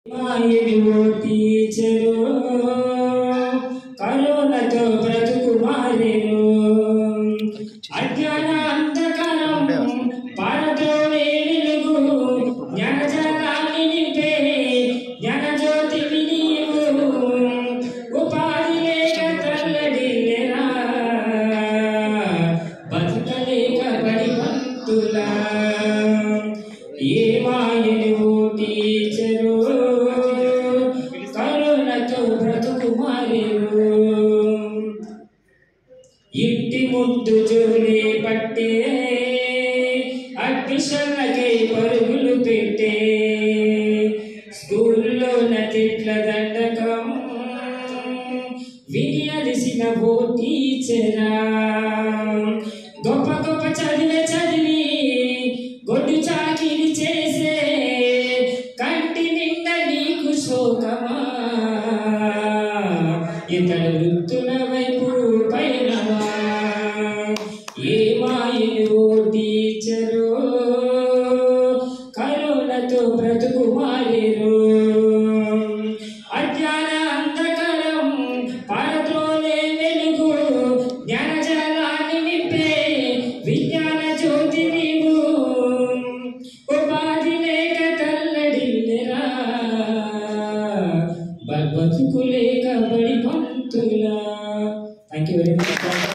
మాయలు టీచరు కరోనాతో బ్రతుకు మారెను అజ్ఞాన అంధకారం పారద్రోలే వెలుగు జ్ఞానజాలాన్ని నింపే జ్ఞానజ్యోతివి నీవు ఉపాధి లేక తల్లడిల్లెరా బతుకలేక బడివంతులా ఏ మాయలు టీచరు కరోనాతో బ్రతుకు మారెను ఇంటి ముద్దు జోలే పట్టే అడ్మిషన్లకే పరుగులు పెట్టే స్కూల్లో తిట్ల దండకం విని అలిసిన ఓ టీచరా గొప్ప గొప్ప చదివి గొడ్డు చాకిరి చేసే కంటి నిండా నీకు శోకమా ఇతర వృత్తుల వైపు పైనమా ఏ మాయలు టీచరు కరోనాతో బ్రతుకు మారెను అజ్ఞాన అంధకారం పారద్రోలే వెలుగు జ్ఞానజాలాన్ని నింపే విజ్ఞాన జ్యోతి నీవు ఉపాధి లేక తల్లడిల్లెరా బతుకు లేక బడి పంతులా. Thank you very much.